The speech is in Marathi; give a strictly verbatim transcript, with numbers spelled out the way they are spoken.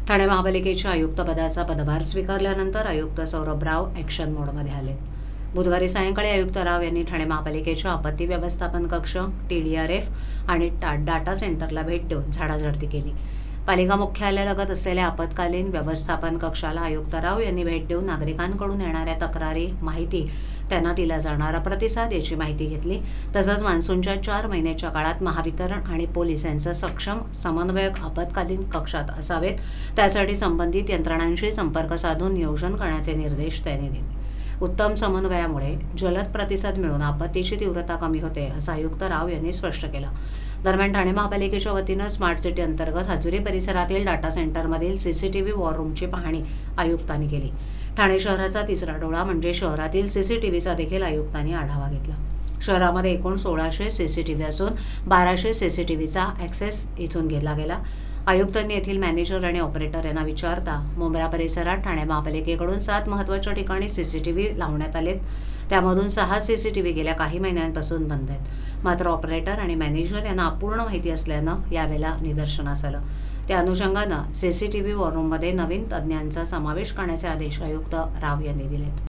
ठाणे महापालिकेच्या आयुक्त पदाचा पदभार स्वीकारल्यानंतर आयुक्त सौरभ राव ॲक्शन मोडमध्ये आले। बुधवारी सायंकाळी आयुक्त राव यांनी ठाणे महापालिकेच्या आपत्ती व्यवस्थापन कक्ष, टीडीआरएफ आणि डाटा सेंटरला भेट देऊन झाडाझडती केली। पालिका मुख्यालयालगत असलेल्या आपत्कालीन व्यवस्थापन कक्षाला आयुक्त राव यांनी भेट देऊन नागरिकांकडून येणाऱ्या तक्रारी, माहिती, त्यांना दिला जाणारा प्रतिसाद याची माहिती घेतली। तसंच मान्सूनच्या चार महिन्याच्या काळात महावितरण आणि पोलीस यांचं सक्षम समन्वयक आपत्कालीन कक्षात असावेत, त्यासाठी संबंधित यंत्रणांशी संपर्क साधून नियोजन करण्याचे निर्देश त्यांनी दिले। उत्तम समन्वयामुळे जलद प्रतिसाद मिळून आपत्तीची तीव्रता कमी होते, असं आयुक्त राव यांनी स्पष्ट केलं। दरम्यान ठाणे महापालिकेच्या वतीनं स्मार्ट सिटी अंतर्गत हजुरी परिसरातील डाटा सेंटरमधील सीसीटीव्ही वॉर रूमची पाहणी आयुक्तांनी केली। ठाणे शहराचा तिसरा डोळा म्हणजे शहरातील सीसीटीव्हीचा देखील आयुक्तांनी आढावा घेतला। शहरामध्ये एकूण सोळाशे सीसीटीव्ही असून बाराशे सीसीटीव्हीचा ॲक्सेस इथून घेतला गेला। आयुक्तांनी येथील मॅनेजर आणि ऑपरेटर यांना विचारता मुंब्रा परिसरात ठाणे महापालिकेकडून सात महत्त्वाच्या ठिकाणी सीसीटीव्ही लावण्यात आलेत, त्यामधून सहा सीसीटीव्ही गेल्या काही महिन्यांपासून बंद आहेत। मात्र ऑपरेटर आणि मॅनेजर यांना अपूर्ण माहिती असल्यानं यावेळेला निदर्शनास आलं। त्या अनुषंगानं सीसीटीव्ही वॉर रूममध्ये नवीन तज्ज्ञांचा समावेश करण्याचे आदेश आयुक्त राव यांनी दिलेत।